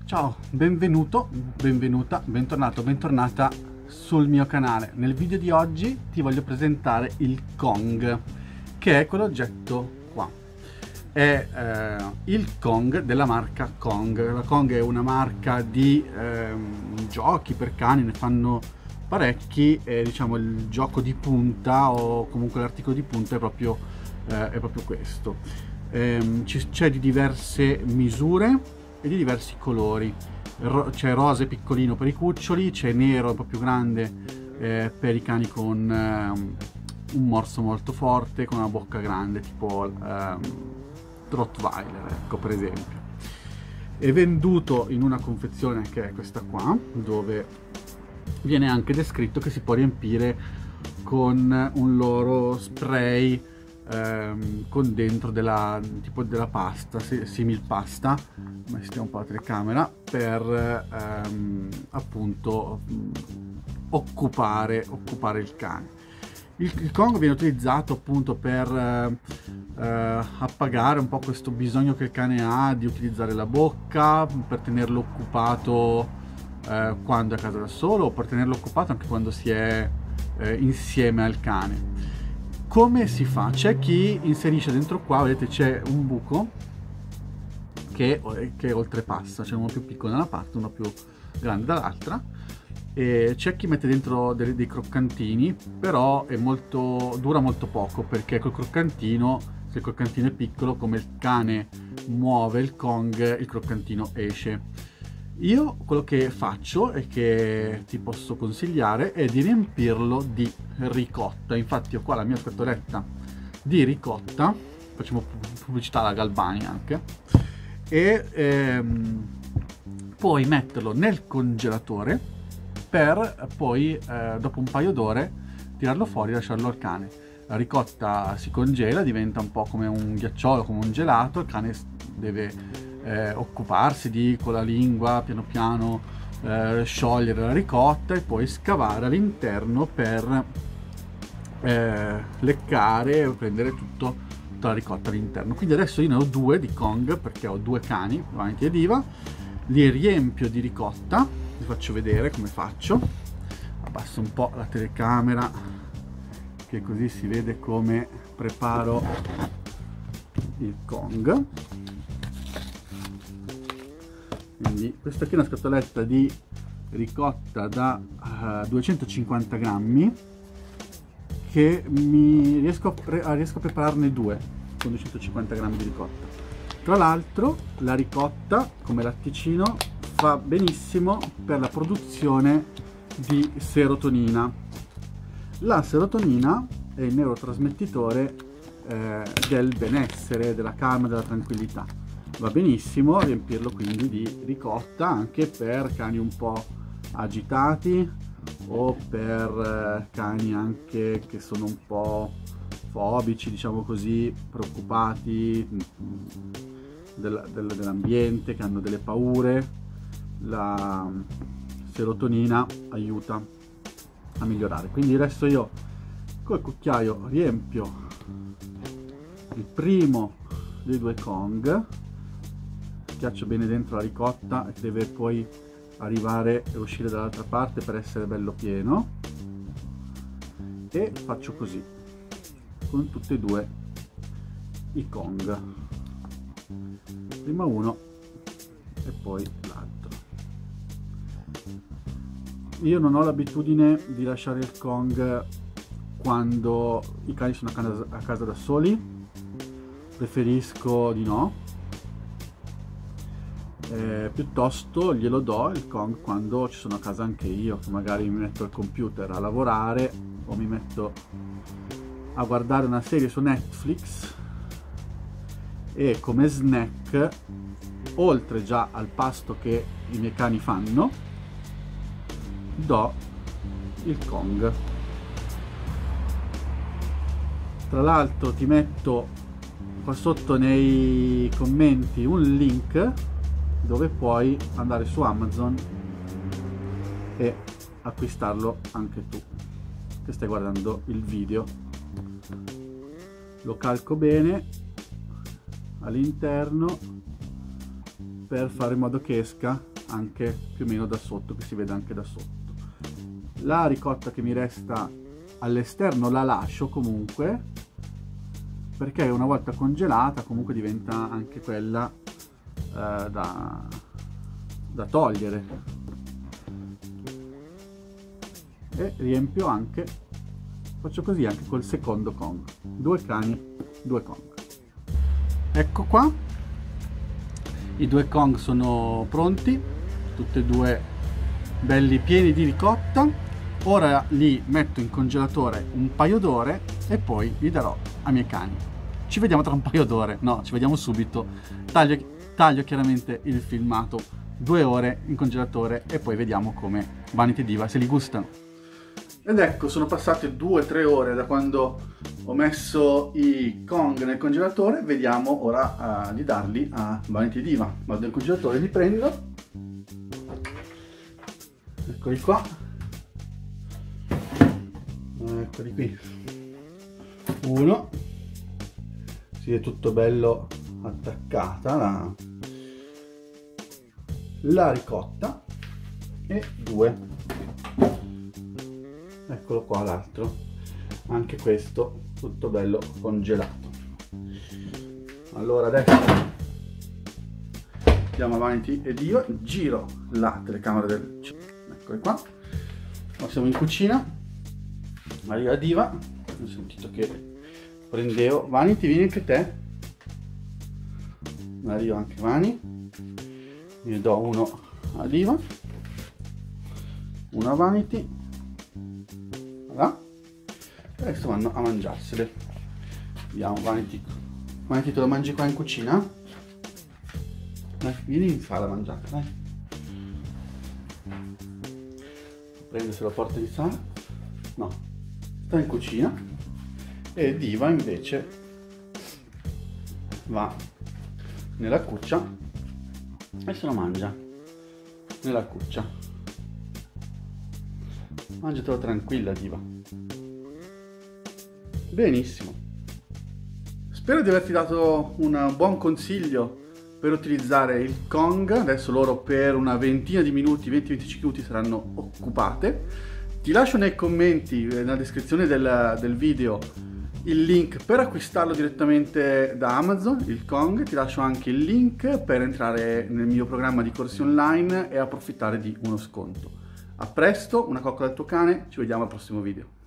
Ciao, benvenuto, benvenuta, bentornato, bentornata sul mio canale. Nel video di oggi ti voglio presentare il Kong, che è quell'oggetto qua. È il Kong della marca Kong. La Kong è una marca di giochi per cani, ne fanno parecchi e diciamo il gioco di punta o comunque l'articolo di punta è proprio questo. C'è di diverse misure e di diversi colori. C'è rosa piccolino per i cuccioli, c'è nero un po' più grande per i cani con un morso molto forte, con una bocca grande, tipo Rottweiler, ecco, per esempio. È venduto in una confezione che è questa qua, dove viene anche descritto che si può riempire con un loro spray con dentro tipo della pasta, simil pasta, ma stiamo un po' la telecamera, per appunto occupare il cane. Il Kong viene utilizzato appunto per appagare un po' questo bisogno che il cane ha di utilizzare la bocca, per tenerlo occupato quando è a casa da solo, o per tenerlo occupato anche quando si è insieme al cane. Come si fa? C'è chi inserisce dentro qua, vedete c'è un buco che oltrepassa, c'è uno più piccolo da una parte, uno più grande dall'altra, e c'è chi mette dentro dei croccantini, però dura molto poco, perché col croccantino, se il croccantino è piccolo, come il cane muove il Kong, il croccantino esce. Io quello che faccio e che ti posso consigliare è di riempirlo di ricotta. Infatti ho qua la mia scatoletta di ricotta, facciamo pubblicità alla Galbani anche, e puoi metterlo nel congelatore per poi dopo un paio d'ore tirarlo fuori e lasciarlo al cane. La ricotta si congela, diventa un po' come un ghiacciolo, come un gelato, il cane deve occuparsi con la lingua piano piano sciogliere la ricotta e poi scavare all'interno per leccare e prendere tutta la ricotta all'interno. Quindi adesso io ne ho due di Kong, perché ho due cani, Avanti e Diva, li riempio di ricotta, vi faccio vedere come faccio. Abbasso un po' la telecamera, che così si vede come preparo il Kong. Quindi questa qui è una scatoletta di ricotta da 250 grammi, che riesco a prepararne due con 250 grammi di ricotta. Tra l'altro la ricotta, come latticino, fa benissimo per la produzione di serotonina. La serotonina è il neurotrasmettitore del benessere, della calma, della tranquillità. Va benissimo riempirlo quindi di ricotta anche per cani un po' agitati o per cani anche che sono un po' fobici, diciamo così, preoccupati dell'ambiente, che hanno delle paure. La serotonina aiuta a migliorare. Quindi adesso io col cucchiaio riempio il primo dei due Kong, schiaccio bene dentro la ricotta, che deve poi arrivare e uscire dall'altra parte per essere bello pieno, e faccio così con tutti e due i Kong, prima uno e poi l'altro. Io non ho l'abitudine di lasciare il Kong quando i cani sono a casa da soli, preferisco di no. Piuttosto glielo do il Kong quando ci sono a casa anche io, che magari mi metto al computer a lavorare o mi metto a guardare una serie su Netflix, e come snack, oltre già al pasto che i miei cani fanno, do il Kong. Tra l'altro ti metto qua sotto nei commenti un link dove puoi andare su Amazon e acquistarlo anche tu che stai guardando il video. Lo calco bene all'interno per fare in modo che esca anche più o meno da sotto, che si vede anche da sotto. La ricotta che mi resta all'esterno la lascio comunque, perché una volta congelata comunque diventa anche quella da togliere. E riempio anche, faccio così anche col secondo Kong, 2 cani, 2 Kong. Ecco qua, i 2 Kong sono pronti, tutti e due belli pieni di ricotta. Ora li metto in congelatore un paio d'ore e poi li darò ai miei cani. Ci vediamo tra un paio d'ore, no, ci vediamo subito. Taglio chiaramente il filmato, 2 ore in congelatore e poi vediamo come Vanity Diva, se li gustano. Ed ecco, sono passate 2-3 ore da quando ho messo i Kong nel congelatore. Vediamo ora di darli a Vanity Diva. Vado nel congelatore, li prendo. Eccoli qua. Eccoli qui. Uno. Si è tutto bello attaccata la ricotta. E 2. Eccolo qua l'altro, anche questo tutto bello congelato. Allora adesso andiamo avanti e Diva, giro la telecamera del... Eccoli qua, siamo in cucina, arriva Diva, ho sentito che prendevo, Vanity vieni anche te, arriva anche Vani, ne do uno a Diva, uno a Vanity. E adesso vanno a mangiarsele. Vediamo, Vanity. Vanity, te lo mangi qua in cucina? Dai, vieni in sala a mangiare, dai. Prende se lo porta in sala. No, sta in cucina. E Diva invece va nella cuccia e se lo mangia nella cuccia. Mangiatelo tranquilla, Diva. Benissimo. Spero di averti dato un buon consiglio per utilizzare il Kong. Adesso loro per una ventina di minuti, 20-25 minuti saranno occupate. Ti lascio nei commenti, nella descrizione del video, il link per acquistarlo direttamente da Amazon, il Kong. Ti lascio anche il link per entrare nel mio programma di corsi online e approfittare di uno sconto. A presto, una coccola al tuo cane, ci vediamo al prossimo video.